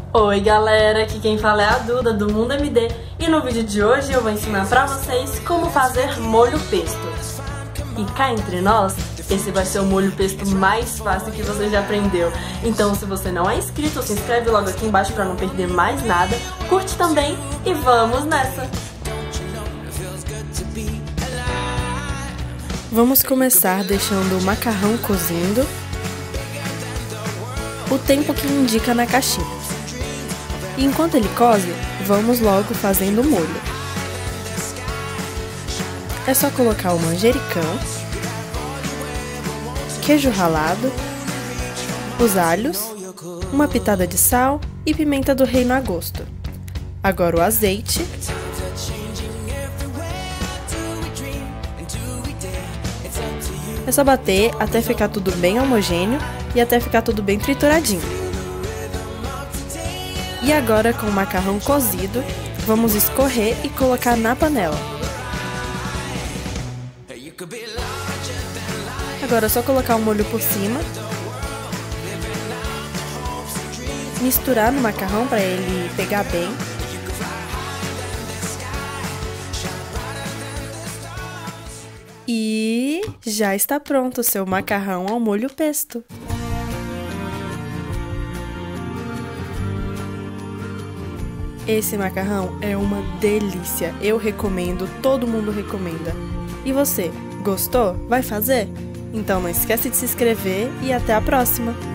Oi galera, aqui quem fala é a Duda do Mundo MD e no vídeo de hoje eu vou ensinar pra vocês como fazer molho pesto. E cá entre nós, esse vai ser o molho pesto mais fácil que você já aprendeu. Então se você não é inscrito, se inscreve logo aqui embaixo pra não perder mais nada, curte também e vamos nessa! Vamos começar deixando o macarrão cozindo o tempo que indica na caixinha. E enquanto ele coze, vamos logo fazendo o molho. É só colocar o manjericão, queijo ralado, os alhos, uma pitada de sal e pimenta do reino a gosto. Agora o azeite, é só bater até ficar tudo bem homogêneo e até ficar tudo bem trituradinho. E agora, com o macarrão cozido, vamos escorrer e colocar na panela. Agora é só colocar o molho por cima, misturar no macarrão para ele pegar bem. E já está pronto o seu macarrão ao molho pesto. Esse macarrão é uma delícia, eu recomendo, todo mundo recomenda. E você, gostou? Vai fazer? Então não esquece de se inscrever e até a próxima!